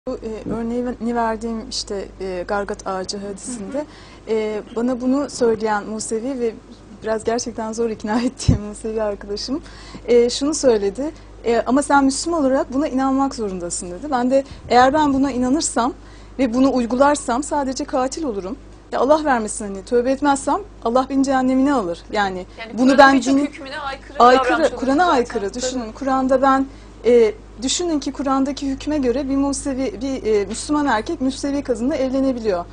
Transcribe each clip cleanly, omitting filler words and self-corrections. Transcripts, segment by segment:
Bu örneğini verdiğim işte Gargat Ağacı hadisinde bana bunu söyleyen Musevi ve biraz gerçekten zor ikna ettiğim Musevi arkadaşım şunu söyledi. Ama sen Müslüman olarak buna inanmak zorundasın dedi. Ben de eğer ben buna inanırsam ve bunu uygularsam sadece katil olurum. Ya Allah vermesin, hani tövbe etmezsem Allah beni cehennemine alır. Yani bunu ben hükmüne aykırı, Kur'an'a aykırı. Düşünün, Kur'an'da ben düşünün ki Kur'an'daki hükme göre bir Müslüman erkek Müsevi kadınla evlenebiliyor.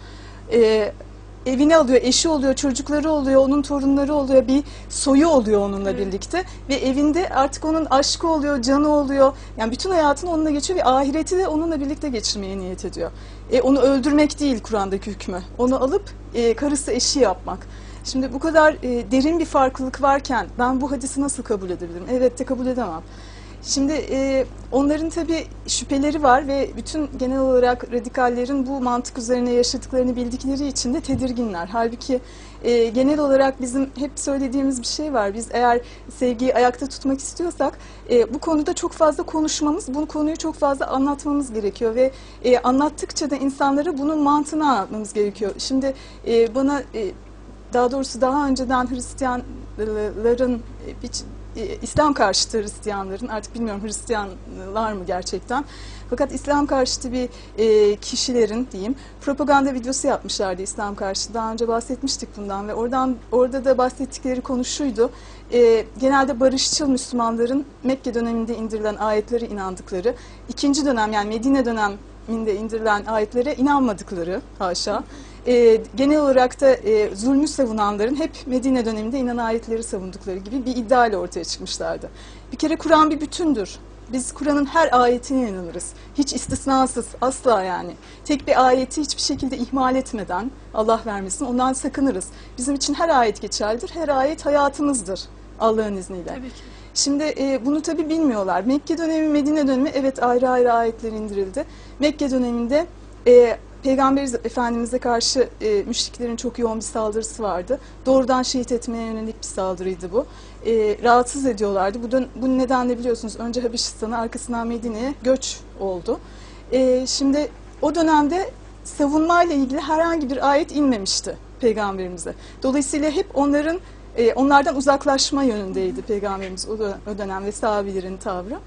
Evine alıyor, eşi oluyor, çocukları oluyor, onun torunları oluyor, bir soyu oluyor onunla birlikte ve evinde artık onun aşkı oluyor, canı oluyor. Yani bütün hayatını onunla geçiyor ve ahireti de onunla birlikte geçirmeye niyet ediyor. Onu öldürmek değil Kur'an'daki hükmü. Onu alıp karısı eşi yapmak. Şimdi bu kadar derin bir farklılık varken ben bu hadisi nasıl kabul edebilirim? Elbette kabul edemem. Şimdi onların tabii şüpheleri var ve bütün genel olarak radikallerin bu mantık üzerine yaşadıklarını bildikleri için de tedirginler. Halbuki genel olarak bizim hep söylediğimiz bir şey var. Biz eğer sevgiyi ayakta tutmak istiyorsak bu konuda çok fazla konuşmamız, bu konuyu çok fazla anlatmamız gerekiyor ve anlattıkça da insanlara bunun mantığını anlatmamız gerekiyor. Şimdi bana daha doğrusu daha önceden Hristiyanların İslam karşıtı Hristiyanların, artık bilmiyorum Hristiyanlar mı gerçekten, fakat İslam karşıtı bir kişilerin diyeyim propaganda videosu yapmışlardı İslam karşıtı. Daha önce bahsetmiştik bundan ve orada da bahsettikleri konu şuydu. Genelde barışçıl Müslümanların Mekke döneminde indirilen ayetlere inandıkları, ikinci dönem yani Medine döneminde indirilen ayetlere inanmadıkları, haşa. Genel olarak da zulmü savunanların hep Medine döneminde inen ayetleri savundukları gibi bir iddia ile ortaya çıkmışlardı. Bir kere Kur'an bir bütündür. Biz Kur'an'ın her ayetine inanırız. Hiç istisnasız, asla yani. Tek bir ayeti hiçbir şekilde ihmal etmeden, Allah vermesin, ondan sakınırız. Bizim için her ayet geçerlidir. Her ayet hayatımızdır Allah'ın izniyle. Tabii ki. Şimdi bunu tabii bilmiyorlar. Mekke dönemi, Medine dönemi evet ayrı ayrı ayetler indirildi. Mekke döneminde Peygamber Efendimiz'e karşı müşriklerin çok yoğun bir saldırısı vardı. Doğrudan şehit etmeye yönelik bir saldırıydı bu. Rahatsız ediyorlardı. Bu nedenle biliyorsunuz önce Habeşistan'a, arkasından Medine'ye göç oldu. Şimdi o dönemde savunmayla ilgili herhangi bir ayet inmemişti Peygamberimize. Dolayısıyla hep onlardan uzaklaşma yönündeydi Peygamberimiz o dönem ve sahabelerin tavrı.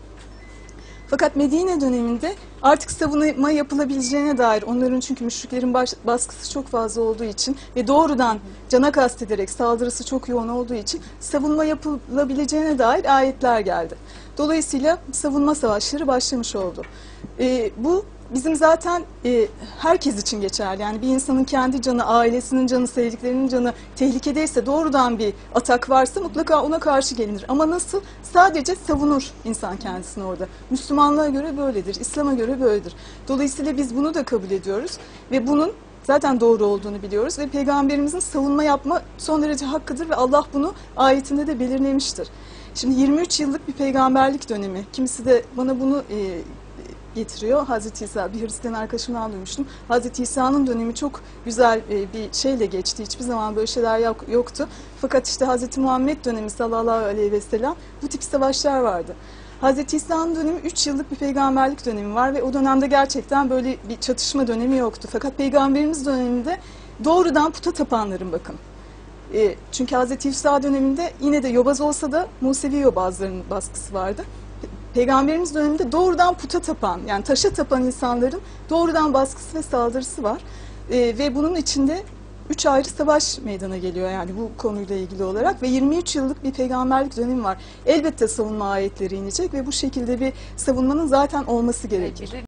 Fakat Medine döneminde artık savunma yapılabileceğine dair, onların çünkü müşriklerin baskısı çok fazla olduğu için ve doğrudan cana kastederek saldırısı çok yoğun olduğu için savunma yapılabileceğine dair ayetler geldi. Dolayısıyla savunma savaşları başlamış oldu. Bu bizim zaten herkes için geçerli. Yani bir insanın kendi canı, ailesinin canı, sevdiklerinin canı tehlikedeyse, doğrudan bir atak varsa mutlaka ona karşı gelinir. Ama nasıl? Sadece savunur insan kendisini orada. Müslümanlığa göre böyledir, İslam'a göre böyledir. Dolayısıyla biz bunu da kabul ediyoruz ve bunun zaten doğru olduğunu biliyoruz ve Peygamberimizin savunma yapma son derece hakkıdır ve Allah bunu ayetinde de belirlemiştir. Şimdi 23 yıllık bir peygamberlik dönemi. Kimisi de bana bunu getiriyor. Hazreti İsa, bir Hristiyan arkadaşımdan duymuştum. Hazreti İsa'nın dönemi çok güzel bir şeyle geçti. Hiçbir zaman böyle şeyler yoktu. Fakat işte Hazreti Muhammed dönemi sallallahu aleyhi ve sellem bu tip savaşlar vardı. Hazreti İsa'nın dönemi 3 yıllık bir peygamberlik dönemi var ve o dönemde gerçekten böyle bir çatışma dönemi yoktu. Fakat Peygamberimiz döneminde doğrudan puta tapanların bakın. Çünkü Hazreti İsa döneminde yine de yobaz olsa da Musevi yobazların baskısı vardı. Peygamberimiz döneminde doğrudan puta tapan, yani taşa tapan insanların doğrudan baskısı ve saldırısı var. Ve bunun içinde 3 ayrı savaş meydana geliyor yani bu konuyla ilgili olarak ve 23 yıllık bir peygamberlik dönemi var. Elbette savunma ayetleri inecek ve bu şekilde bir savunmanın zaten olması gerekir.